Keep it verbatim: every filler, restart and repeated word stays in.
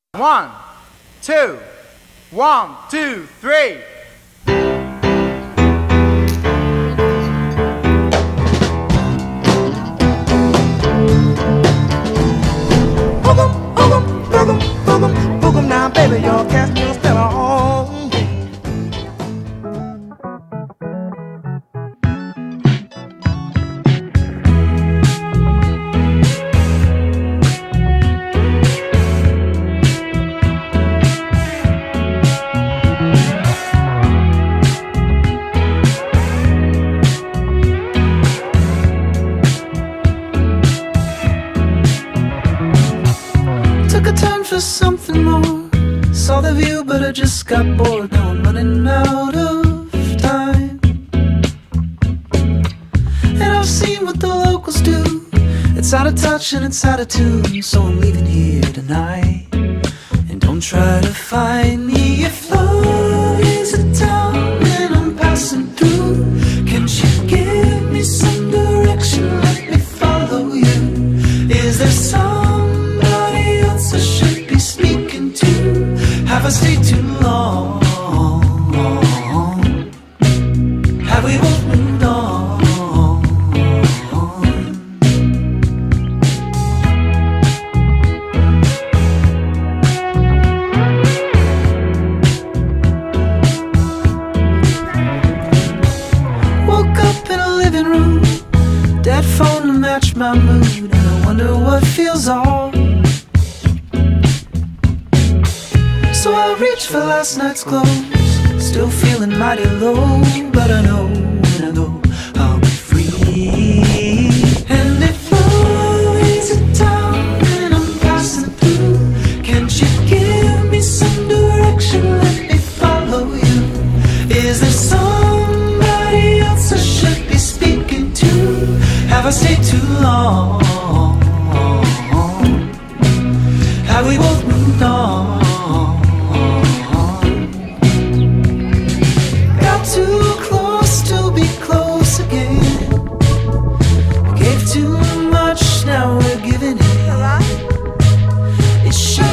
One, two, one, two, three. Boogum, boogum, boogum, boogum, boogum. Now, baby, your cat will still on. Took a turn for something more. Saw the view, but I just got bored. Now I'm running out of time. And I've seen what the locals do. It's out of touch and it's out of tune. So I'm leaving here tonight. And don't try to find me. If love is a town and I'm passing through, can't you give me some direction? Let me follow you. Is there some I should be speaking to? Have I stayed too long? Have we both moved on? Woke up in a living room, dead phone to match my mood, and I wonder what feels off. So I reach for last night's clothes, still feeling mighty low, but I know when I go, I'll be free. And if love is a town and I'm passing through, can't you give me some direction? Let me follow you. Is there somebody else I should be speaking to? Have I stayed too long? Have we both moved on? Too close to be close again. Gave too much, now we're giving in. It should